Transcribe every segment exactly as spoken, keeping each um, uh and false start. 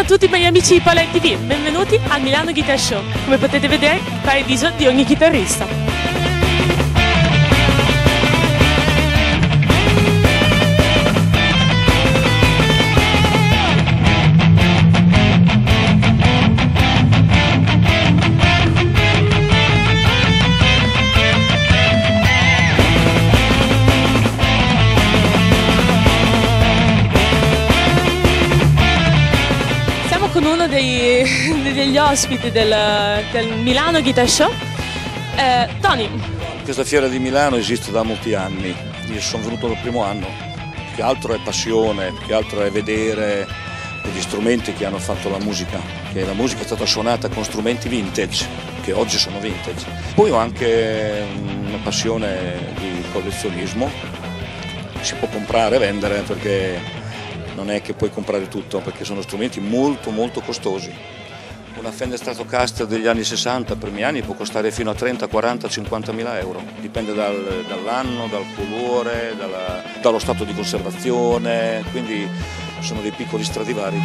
tutti i miei amici di Pola ti vu, benvenuti al Milano Guitar Show. Come potete vedere, il paradiso di ogni chitarrista. Con uno dei, degli ospiti del, del Milano Guitar Show, eh, Tony. Questa fiera di Milano esiste da molti anni, io sono venuto dal primo anno, più che altro è passione, più che altro è vedere gli strumenti che hanno fatto la musica, che la musica è stata suonata con strumenti vintage, che oggi sono vintage. Poi ho anche una passione di collezionismo, si può comprare e vendere perché non è che puoi comprare tutto perché sono strumenti molto molto costosi. Una Fender Stratocaster degli anni sessanta, per primi anni, può costare fino a trenta, quaranta, cinquanta mila euro, dipende dal, dall'anno, dal colore, dalla, dallo stato di conservazione, quindi sono dei piccoli Stradivari.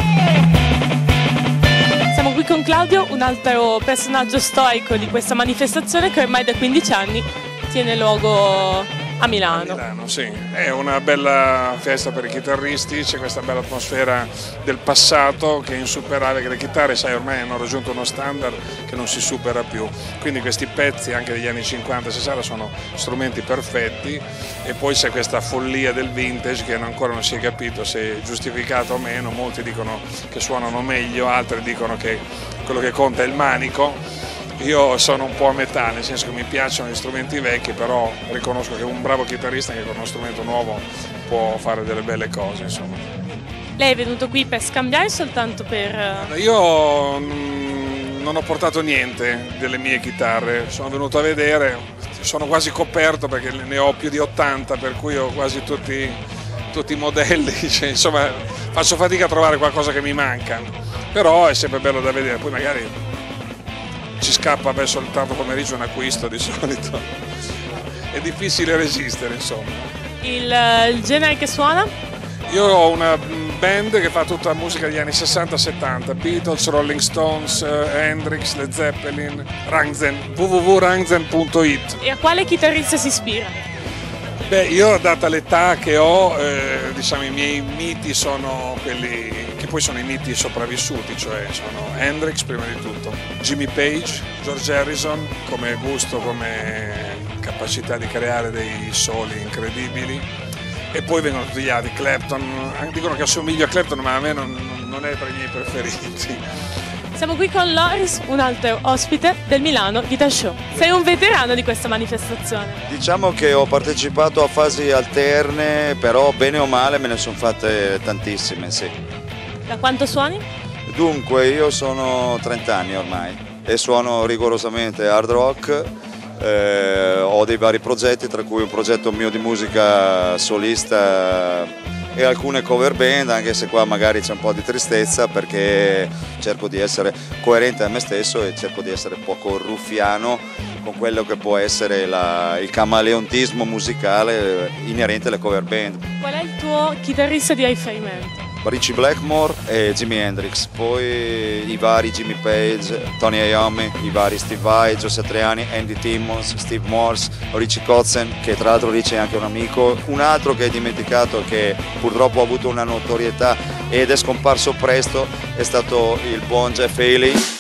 Siamo qui con Claudio, un altro personaggio storico di questa manifestazione che ormai da quindici anni tiene luogo a Milano. A Milano, sì, è una bella festa per i chitarristi, c'è questa bella atmosfera del passato che è insuperabile, che le chitarre, sai, ormai hanno raggiunto uno standard che non si supera più, quindi questi pezzi anche degli anni cinquanta sessanta sono strumenti perfetti e poi c'è questa follia del vintage che ancora non si è capito se è giustificato o meno, molti dicono che suonano meglio, altri dicono che quello che conta è il manico. Io sono un po' a metà, nel senso che mi piacciono gli strumenti vecchi, però riconosco che un bravo chitarrista che con uno strumento nuovo può fare delle belle cose, insomma. Lei è venuto qui per scambiare o soltanto per... Io non ho portato niente delle mie chitarre, sono venuto a vedere, sono quasi coperto perché ne ho più di ottanta, per cui ho quasi tutti, tutti i modelli, cioè, insomma faccio fatica a trovare qualcosa che mi manca, però è sempre bello da vedere, poi magari ci scappa verso il tardo pomeriggio un acquisto di solito, è difficile resistere, insomma. Il, il genere che suona? Io ho una band che fa tutta la musica degli anni sessanta settanta, Beatles, Rolling Stones, Hendrix, Led Zeppelin, Rangzen, w w w punto rangzen punto it. E a quale chitarrista si ispira? Beh, io data l'età che ho, eh, diciamo i miei miti sono quelli che poi sono i miti sopravvissuti, cioè sono Hendrix prima di tutto, Jimmy Page, George Harrison come gusto, come capacità di creare dei soli incredibili e poi vengono tutti gli altri, Clapton, dicono che assomiglio a Clapton ma a me non, non è tra i miei preferiti. Siamo qui con Loris, un altro ospite del Milano Guitar Show. Sei un veterano di questa manifestazione. Diciamo che ho partecipato a fasi alterne, però bene o male me ne sono fatte tantissime, sì. Da quanto suoni? Dunque, io sono trenta anni ormai e suono rigorosamente hard rock, eh, ho dei vari progetti, tra cui un progetto mio di musica solista e alcune cover band, anche se qua magari c'è un po' di tristezza perché cerco di essere coerente a me stesso e cerco di essere poco ruffiano con quello che può essere la, il camaleontismo musicale inerente alle cover band. Qual è il tuo chitarrista di riferimento? Richie Blackmore e Jimi Hendrix, poi i vari Jimmy Page, Tony Iommi, i vari Steve Vai, Joe Satriani, Andy Timmons, Steve Morse, Richie Kotzen, che tra l'altro Richie è anche un amico. Un altro che hai dimenticato che purtroppo ha avuto una notorietà ed è scomparso presto è stato il buon Jeff Haley.